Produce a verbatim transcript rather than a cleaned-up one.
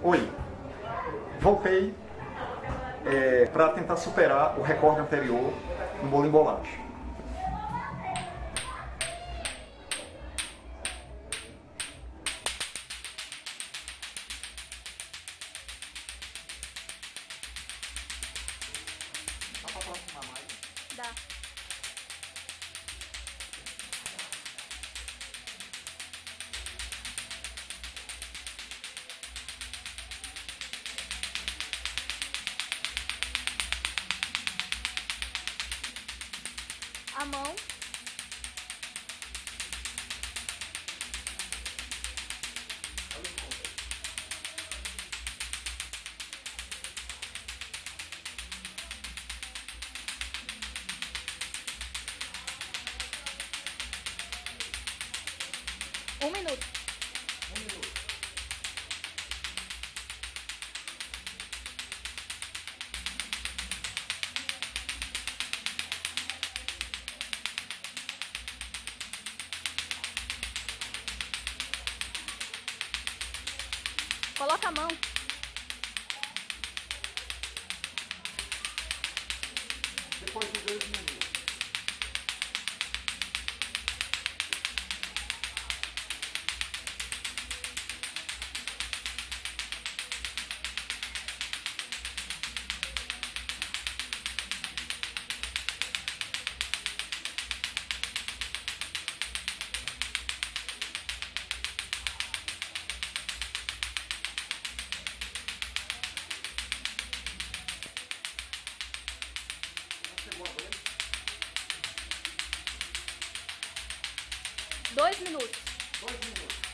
Oi, voltei é, para tentar superar o recorde anterior no bolo em bolacha. Dá para aproximar mais? Dá. A mão. Um minuto. Um minuto. Coloca a mão. Depois de dois minutos. Chegou a dois? Dois minutos. Dois minutos.